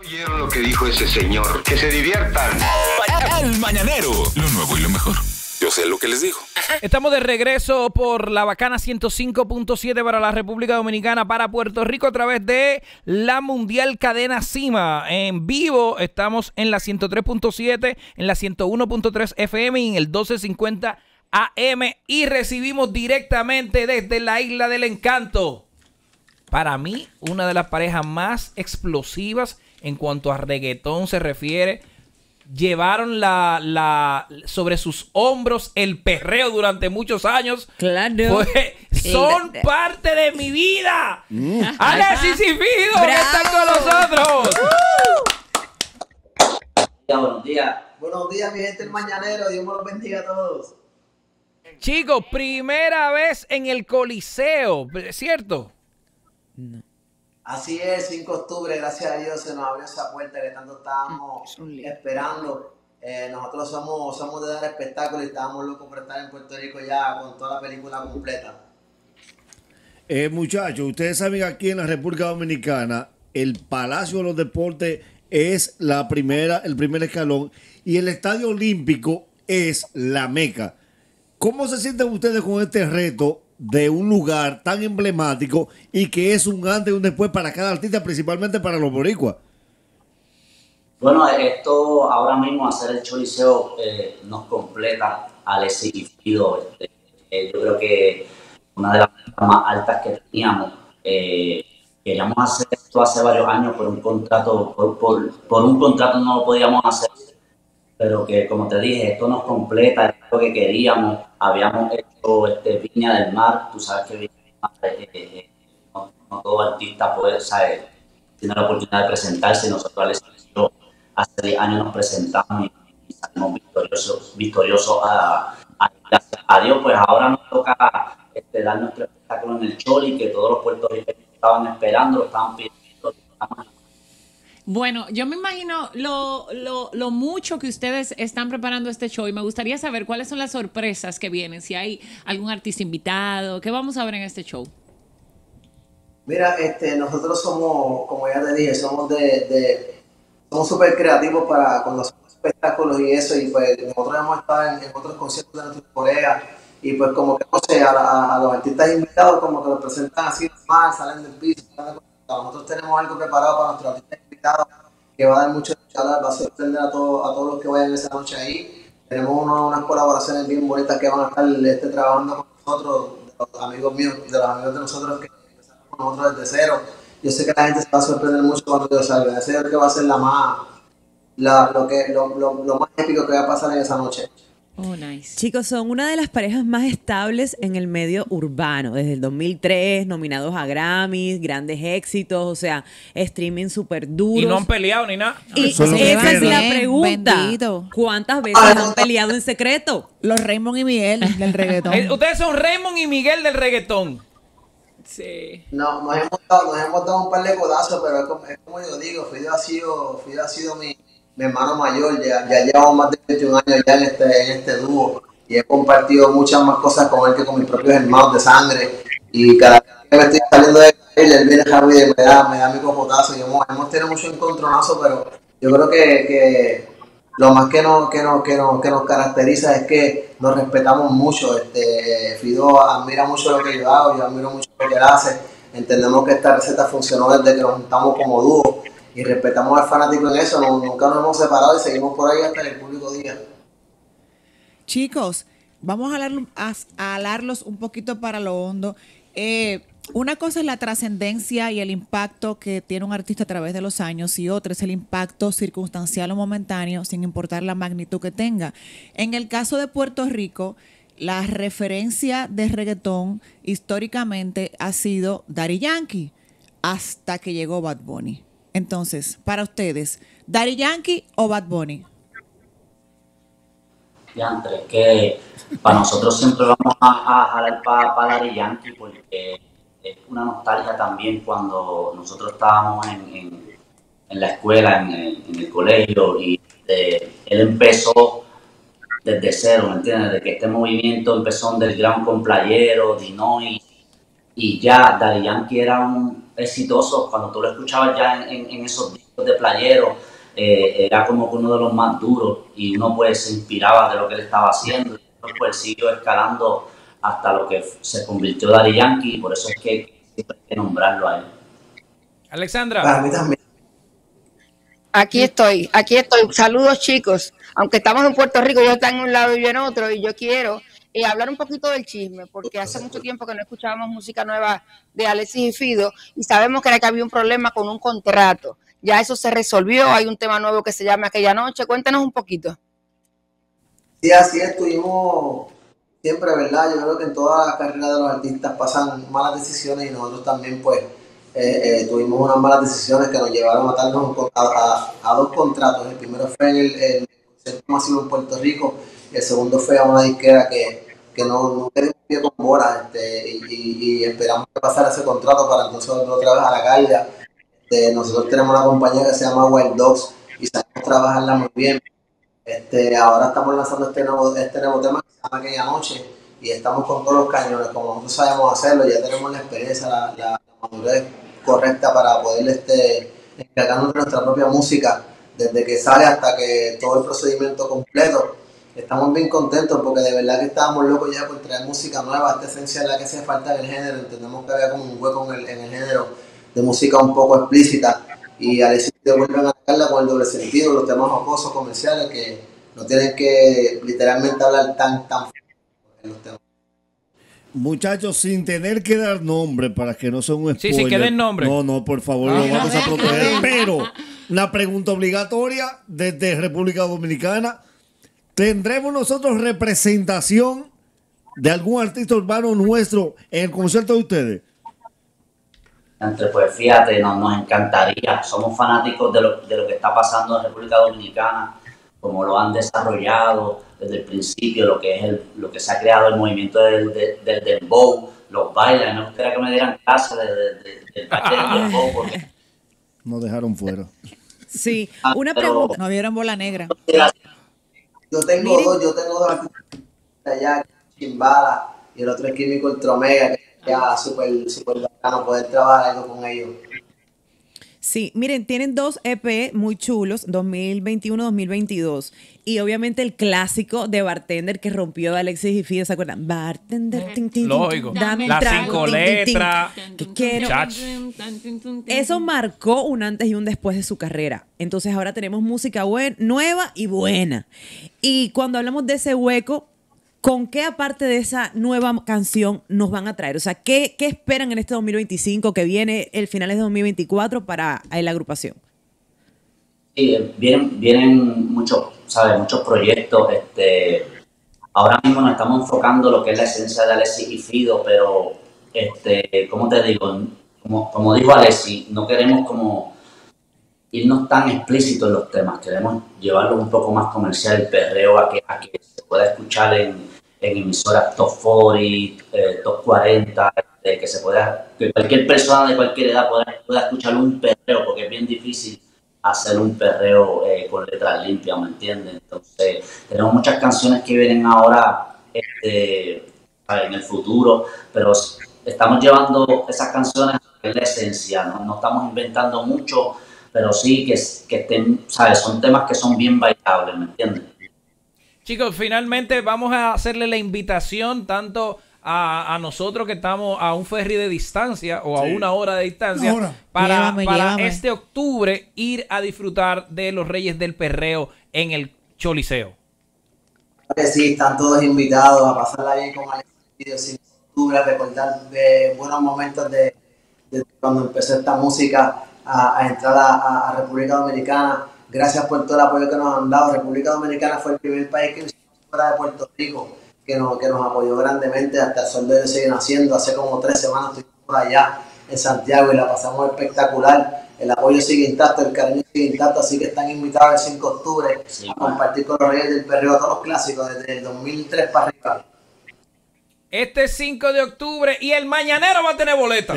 ¿Oyeron lo que dijo ese señor? Que se diviertan. El Mañanero. Lo nuevo y lo mejor. Yo sé lo que les digo. Estamos de regreso por la bacana 105.7 para la República Dominicana, para Puerto Rico, a través de la Mundial Cadena Cima. En vivo estamos en la 103.7, en la 101.3 FM y en el 1250 AM. Y recibimos directamente desde la Isla del Encanto, para mí, una de las parejas más explosivas en cuanto a reggaetón se refiere. Llevaron sobre sus hombros el perreo durante muchos años. Claro. Son parte de mi vida. Alexis y Fido, que están con nosotros. Buenos días. Buenos días, mi gente, el Mañanero. Dios me los bendiga a todos. Chicos, primera vez en el Coliseo, ¿cierto? No. Así es, 5 de octubre, gracias a Dios se nos abrió esa puerta que tanto estábamos esperando. Nosotros somos de dar espectáculo y estábamos locos por estar en Puerto Rico ya con toda la película completa. Muchachos, ustedes saben, aquí en la República Dominicana el Palacio de los Deportes es el primer escalón, y el Estadio Olímpico es la meca. ¿Cómo se sienten ustedes con este reto de un lugar tan emblemático y que es un antes y un después para cada artista, principalmente para los boricuas? Bueno, esto ahora mismo, hacer el Choliseo nos completa a Alexis y Fido. Yo creo que una de las más altas que teníamos. Queríamos hacer esto hace varios años por un contrato, por un contrato no lo podíamos hacer, pero que, como te dije, esto nos completa, es lo que queríamos. Habíamos hecho Viña del Mar. Tú sabes que Viña del Mar, no todo artista puede, ¿sabes?, tiene la oportunidad de presentarse. Nosotros hace 10 años nos presentamos y salimos victoriosos gracias a Dios. Pues ahora nos toca dar nuestro espectáculo en el Choli, que todos los puertorriqueños estaban esperando, lo estaban pidiendo. Bueno, yo me imagino lo mucho que ustedes están preparando este show, y me gustaría saber cuáles son las sorpresas que vienen, si hay algún artista invitado, ¿qué vamos a ver en este show? Mira, nosotros somos, como ya te dije, somos súper creativos para cuando hacemos espectáculos y eso, y pues nosotros hemos estado en otros conciertos de nuestros colegas, y pues como que, no sé, a los artistas invitados como que los presentan así normal, salen del piso. Nosotros tenemos algo preparado para nuestros artistas invitados que va a dar mucho de hablar, va a sorprender a todos los que vayan esa noche ahí. Tenemos unas colaboraciones bien bonitas que van a estar trabajando con nosotros, de los amigos míos y de los amigos de nosotros que empezaron con nosotros desde cero. Yo sé que la gente se va a sorprender mucho cuando yo salga. Ese creo que va a ser lo más épico que va a pasar en esa noche. Oh, nice. Chicos, son una de las parejas más estables en el medio urbano. Desde el 2003, nominados a Grammys, grandes éxitos, o sea, streaming súper duros. Y no han peleado ni nada. Y esa es la pregunta. Bendito. ¿Cuántas veces han peleado en secreto? Los Raymond y Miguel del reggaetón. Ustedes son Raymond y Miguel del reggaetón. Sí. No, nos hemos dado un par de codazos, pero es como yo digo, Fido ha sido mi hermano mayor. Ya llevamos más de 21 años ya en este dúo, y he compartido muchas más cosas con él que con mis propios hermanos de sangre, y cada vez que me estoy saliendo de él viene Javi y me da mi copotazo, y hemos tenido mucho encontronazo, pero yo creo que lo más que nos caracteriza es que nos respetamos mucho. Fido admira mucho lo que yo hago, yo admiro mucho lo que él hace. Entendemos que esta receta funcionó desde que nos juntamos como dúo, y respetamos al fanático en eso. Nunca nos hemos separado y seguimos por ahí hasta que el público diga. Chicos, vamos a alarlos un poquito para lo hondo. Una cosa es la trascendencia y el impacto que tiene un artista a través de los años, y otra es el impacto circunstancial o momentáneo, sin importar la magnitud que tenga. En el caso de Puerto Rico, la referencia de reggaetón históricamente ha sido Daddy Yankee, hasta que llegó Bad Bunny. Entonces, para ustedes, ¿Daddy Yankee o Bad Bunny? Diantre, que para nosotros siempre vamos a jalar para Daddy Yankee, porque es una nostalgia también cuando nosotros estábamos en la escuela, en el colegio, y él empezó desde cero, ¿me entiendes? De que este movimiento empezó del Ground con Playero, Dinoy, y ya Daddy Yankee era un exitoso. Cuando tú lo escuchabas ya en esos discos de playero, era como que uno de los más duros y uno pues se inspiraba de lo que él estaba haciendo y después pues siguió escalando hasta lo que se convirtió Daddy Yankee y por eso es que siempre hay que nombrarlo a él. Alexandra. Para mí también. Aquí estoy. Saludos, chicos. Aunque estamos en Puerto Rico, yo estoy en un lado y yo en otro, y yo quiero hablar un poquito del chisme, porque hace mucho tiempo que no escuchábamos música nueva de Alexis y Fido, y sabemos que era que había un problema con un contrato. Ya eso se resolvió, hay un tema nuevo que se llama Aquella Noche. Cuéntanos un poquito. Sí, así es, tuvimos siempre, ¿verdad? Yo creo que en toda la carrera de los artistas pasan malas decisiones y nosotros también, pues, tuvimos unas malas decisiones que nos llevaron a atarnos a dos contratos. El primero fue en el concierto masivo en Puerto Rico y el segundo fue a una disquera que no quedó pie con bola y esperamos que pasara ese contrato para entonces volver otra vez a la calle. Nosotros tenemos una compañía que se llama Wild Dogs y sabemos trabajarla muy bien. Ahora estamos lanzando este nuevo tema que se llama Aquella Noche y estamos con todos los cañones, como nosotros sabemos hacerlo, ya tenemos la experiencia, la madurez correcta para poder encargarnos de nuestra propia música desde que sale hasta que todo el procedimiento completo. Estamos bien contentos porque de verdad que estábamos locos ya por traer música nueva. Esta esencia es la que hace falta en el género. Entendemos que había como un hueco en el género de música un poco explícita y Alexis te vuelven a sacarla con el doble sentido, los temas jocosos comerciales que no tienen que literalmente hablar tan en los temas. Muchachos, sin tener que dar nombre para que no sea un spoiler. Sí, que den nombre. No, por favor, lo vamos a proteger. Pero una pregunta obligatoria desde República Dominicana. ¿Tendremos nosotros representación de algún artista urbano nuestro en el concierto de ustedes? Pues fíjate, nos encantaría. Somos fanáticos de lo que está pasando en República Dominicana, como lo han desarrollado desde el principio, lo que se ha creado el movimiento del dembow, los bailes. Me gustaría que me dieran clases del baile del dembow porque nos dejaron fuera. Sí, una pregunta. No vieron Bola Negra. Yo tengo dos artistas allá, Chimbala, y el otro es Químico Ultromega, que ya súper bacano poder trabajar algo con ellos. Sí, miren, tienen 2 EP muy chulos, 2021-2022. Y obviamente el clásico de Bartender que rompió de Alexis y Fido, ¿se acuerdan? Bartender, tin, tin, lógico. Dame Las trago, 5 tin, tin, tin, letras. que quiero. Eso marcó un antes y un después de su carrera. Entonces ahora tenemos música nueva y buena. Y cuando hablamos de ese hueco, ¿con qué aparte de esa nueva canción nos van a traer? O sea, ¿qué esperan en este 2025 que viene el finales de 2024 para la agrupación? Sí, vienen muchos proyectos. Ahora mismo nos estamos enfocando en lo que es la esencia de Alexis y Fido, pero, ¿cómo te digo? Como dijo Alexis, no queremos como irnos tan explícitos en los temas, queremos llevarlo un poco más comercial, el perreo a que se pueda escuchar en emisoras top 40, top 40, que cualquier persona de cualquier edad pueda escuchar un perreo, porque es bien difícil hacer un perreo con letras limpias, ¿me entiendes? Entonces, tenemos muchas canciones que vienen ahora en el futuro, pero estamos llevando esas canciones a la esencia, no estamos inventando mucho, pero sí que estén, ¿sabes? Son temas que son bien bailables, ¿me entiendes? Chicos, finalmente vamos a hacerle la invitación tanto a nosotros que estamos a un ferry de distancia o a una hora de distancia para Llévame. este octubre ir a disfrutar de los Reyes del Perreo en el Choliseo. Sí, están todos invitados a pasarla bien con Alexis en octubre, a recordar de buenos momentos de cuando empezó esta música a entrar a República Dominicana. Gracias por todo el apoyo que nos han dado. República Dominicana fue el primer país que hicimos fuera de Puerto Rico, que nos apoyó grandemente. Hasta el sol de hoy siguen haciendo. Hace como 3 semanas estuvimos por allá en Santiago y la pasamos espectacular. El apoyo sigue intacto, el cariño sigue intacto, así que están invitados el 5 de octubre a compartir con los Reyes del Perreo todos los clásicos desde el 2003 para arriba. Este 5 de octubre y el Mañanero va a tener boleta.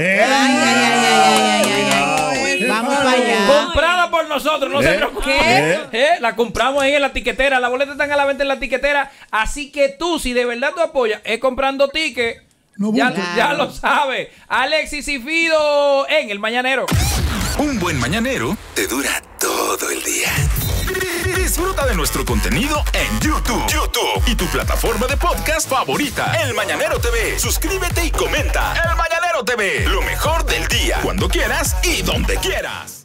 Vamos para allá. Comprada por nosotros, no se preocupen. La compramos ahí en la tiquetera. Las boletas están a la venta en la tiquetera. Así que tú, si de verdad tú apoyas, es comprando tickets Ya lo sabe. Alexis y Fido en El Mañanero. Un buen mañanero te dura todo el día. Disfruta de nuestro contenido en YouTube y tu plataforma de podcast favorita, El Mañanero TV. Suscríbete y comenta. El Mañanero TV, lo mejor del día, cuando quieras y donde quieras.